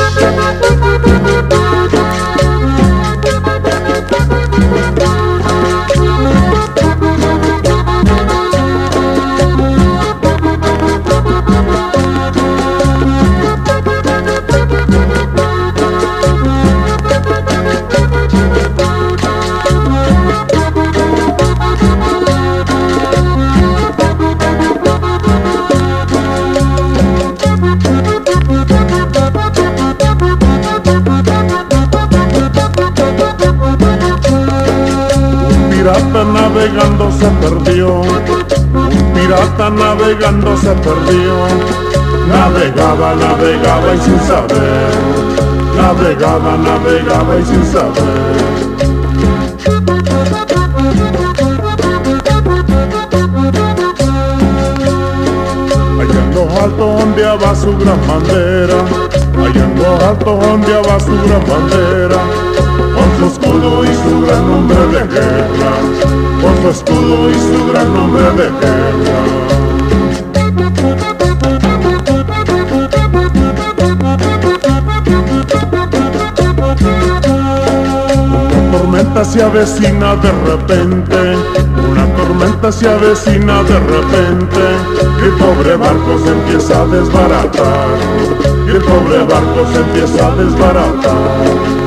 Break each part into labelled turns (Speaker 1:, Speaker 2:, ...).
Speaker 1: pirata navegando se perdió, un pirata navegando se perdió. Navegaba, navegaba y sin saber, navegaba, navegaba y sin saber. Allá en lo alto ondeaba su gran bandera, allá en lo alto ondeaba su gran bandera, con su escudo y su gran nombre de guerra, con su escudo y su gran nombre de guerra. Una tormenta se avecina de repente, una tormenta se avecina de repente, y el pobre barco se empieza a desbaratar, y el pobre barco se empieza a desbaratar.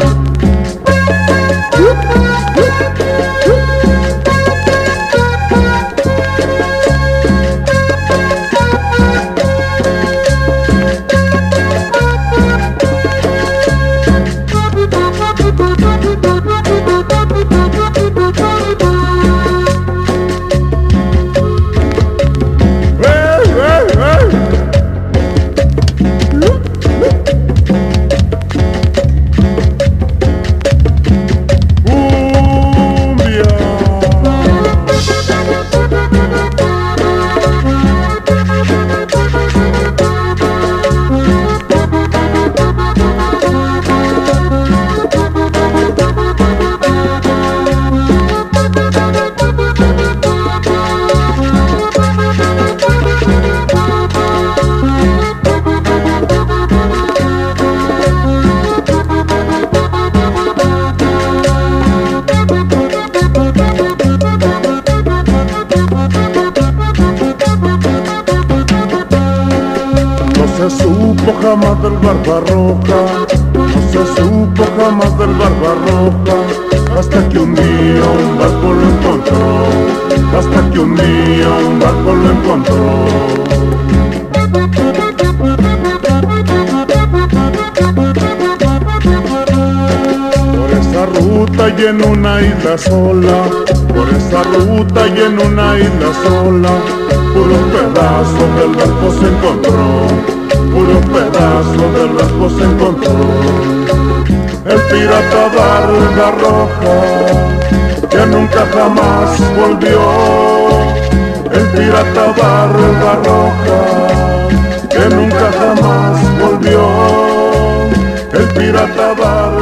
Speaker 1: No se supo jamás del Barbarroja, no se supo jamás del Barbarroja, hasta que un día un barco lo encontró, hasta que un día un barco lo encontró. Por esa ruta y en una isla sola, por esa ruta y en una isla sola, puros pedazos del barco se encontró, puros pedazos del barco se encontró. El pirata Barbarroja, que nunca jamás volvió, el pirata Barbarroja, que nunca jamás volvió, el pirata Barbarroja.